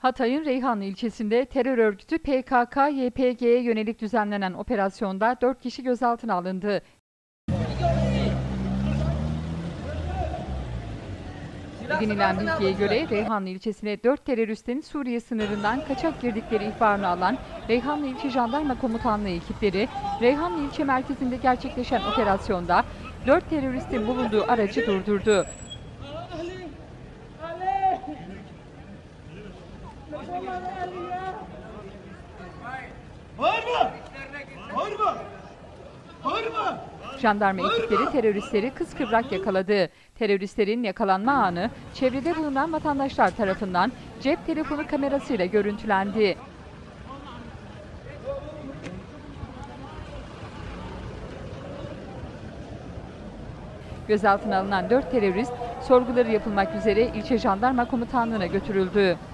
Hatay'ın Reyhanlı ilçesinde terör örgütü PKK-YPG'ye yönelik düzenlenen operasyonda 4 kişi gözaltına alındı. Edinilen bilgiye göre Reyhanlı ilçesine 4 teröristin Suriye sınırından kaçak girdikleri ihbarını alan Reyhanlı İlçe Jandarma Komutanlığı ekipleri, Reyhanlı ilçe merkezinde gerçekleşen operasyonda 4 teröristin bulunduğu aracı durdurdu. Jandarma ekipleri teröristleri kıskıvrak yakaladı. Teröristlerin yakalanma anı çevrede bulunan vatandaşlar tarafından cep telefonu kamerasıyla görüntülendi. Gözaltına alınan 4 terörist sorguları yapılmak üzere ilçe jandarma komutanlığına götürüldü.